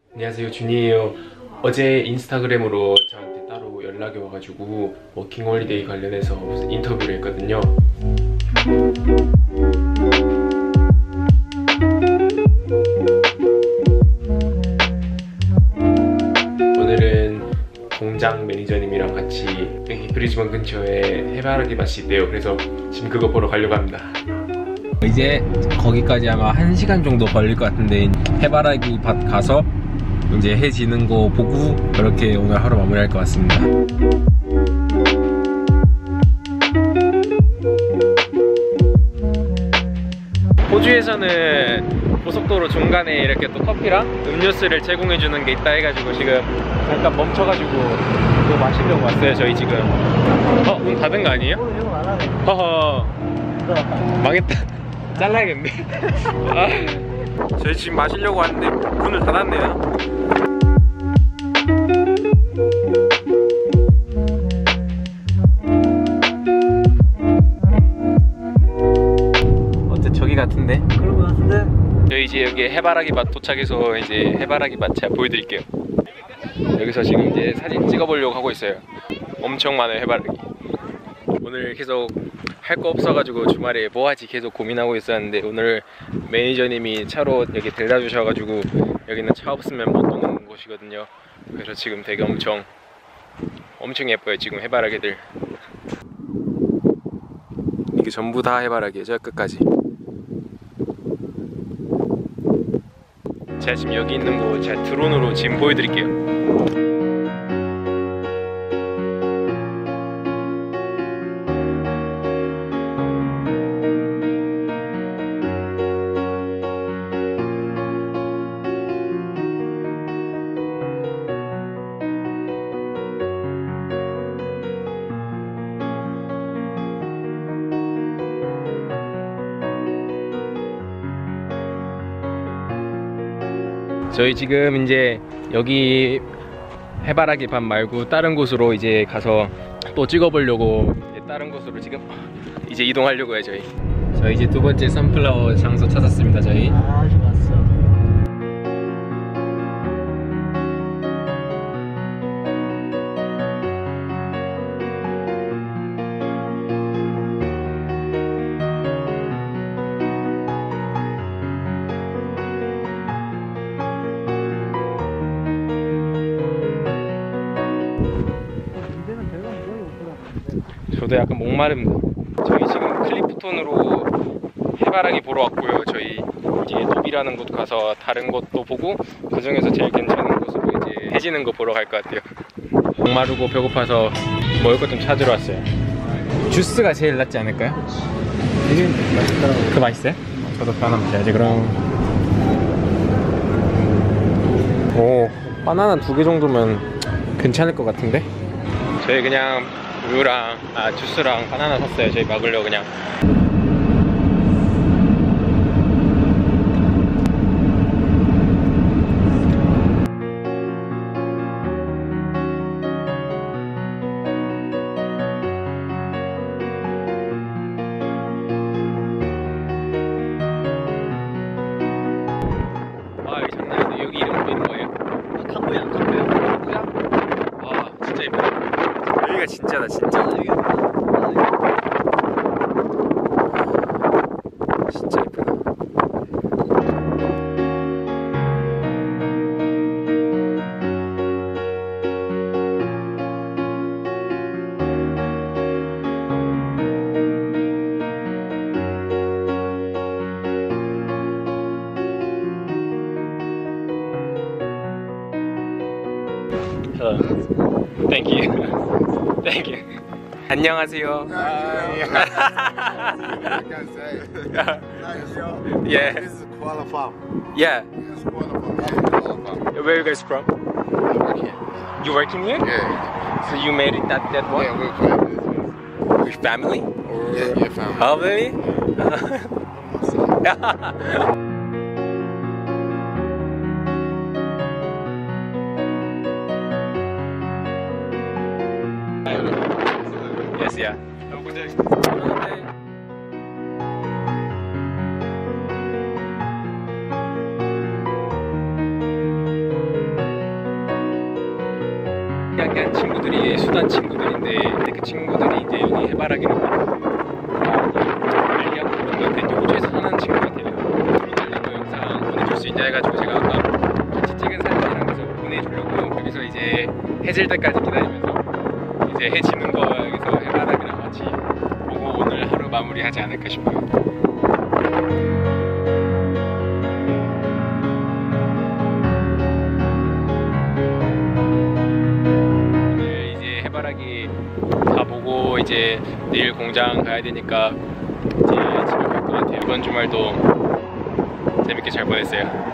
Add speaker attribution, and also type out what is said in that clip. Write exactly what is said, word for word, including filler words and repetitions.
Speaker 1: 안녕하세요, 준이에요. 어제 인스타그램으로 저한테 따로 연락이 와가지고 워킹홀리데이 관련해서 무슨 인터뷰를 했거든요. 오늘은 공장 매니저님이랑 같이 여기 브리즈번 근처에 해바라기 밭이 있대요. 그래서 지금 그거 보러 가려고 합니다.
Speaker 2: 이제 거기까지 아마 한 시간 정도 걸릴 것 같은데 해바라기 밭 가서 이제 해 지는 거 보고 그렇게 오늘 하루 마무리할 것 같습니다. 호주에서는 고속도로 중간에 이렇게 또 커피랑 음료수를 제공해주는 게 있다 해가지고 지금 잠깐 멈춰가지고 그거 마시려고 왔어요. 저희 지금 어? 문 닫은 거 아니에요? 허허 망했다. 잘라야겠네. 아, 저희 지금 마시려고 왔는데 문을 닫았네요. 어째 저기 같은데?
Speaker 3: 그런 거 같은데?
Speaker 2: 저희 이제 여기 해바라기 밭 도착해서 이제 해바라기 밭 제가 보여드릴게요. 여기서 지금 이제 사진 찍어보려고 하고 있어요. 엄청 많아요, 해바라기. 오늘 계속 할 거 없어가지고 주말에 뭐하지 계속 고민하고 있었는데 오늘 매니저님이 차로 여기 데려다 주셔가지고 여기는 차 없으면 못 오는 곳이거든요. 그래서 지금 되게 엄청 엄청 예뻐요. 지금 해바라기들 이게 전부 다 해바라기예요. 저 끝까지. 제가 지금 여기 있는 거 제가 드론으로 지금 보여드릴게요. 저희 지금 이제 여기 해바라기 밭 말고 다른 곳으로 이제 가서 또 찍어보려고 이제 다른 곳으로 지금 이제 이동하려고 해요. 저희 저희 이제 두 번째 선플라워 장소 찾았습니다. 저희
Speaker 3: 아, 좋았어.
Speaker 2: 저도 약간 목마릅니다. 저희 지금 클리프톤으로 해바라기 보러 왔고요. 저희 이제 노비라는 곳 가서 다른 곳도 보고 그 중에서 제일 괜찮은 곳으로 이제 해지는 거 보러 갈 것 같아요. 목마르고 배고파서 먹을 것 좀 찾으러 왔어요. 주스가 제일 낫지 않을까요?
Speaker 3: 되게 맛있더라고.
Speaker 2: 그거 맛있어요? 저도 하나 마셔야지 그럼. 오, 바나나 두 개 정도면 괜찮을 것 같은데? 저희 그냥 우유랑 아 주스랑 바나나 샀어요. 저희 먹으려고 그냥. 아 여기 장난 아니네. 여기 이름 이름 뭐예요?
Speaker 3: 캄보야, 캄보야. 캄보야?
Speaker 2: 와 진짜 예쁘다. 여기가 진짜다 진짜. 진짜 예쁘다. Hello. Thank you. Thank you. 안녕하세요. Yeah.
Speaker 4: This is Kuala Farm.
Speaker 2: Yeah.
Speaker 4: Yes, Kuala Farm. Kuala Farm.
Speaker 2: Where are you guys from?
Speaker 4: I work here.
Speaker 2: You working here?
Speaker 4: Yeah.
Speaker 2: So you made it that that one?
Speaker 4: Yeah, we're family.
Speaker 2: With family? Or
Speaker 4: Yeah, yeah, family.
Speaker 2: oh really? Yes, yeah. Have a good day. 이야기한 친구들이 수단 친구들인데 근데 그 친구들이 이제 여기 해바라기를 알리하고 그런 건데 이제 호주에서 사는 친구 같아요. 달리고 영상 보내줄 수 있냐 해가지고 제가 아까 같이 찍은 사진이랑 해서 보내주려고 여기서 이제 해질 때까지 기다리면서 이제 해 지는 거 여기서 해바라기랑 같이 보고 오늘 하루 마무리하지 않을까 싶어요. 오늘 이제 해바라기 다 보고 이제 내일 공장 가야 되니까 이제 집에 갈 것 같아요. 이번 주말도 재밌게 잘 보냈어요.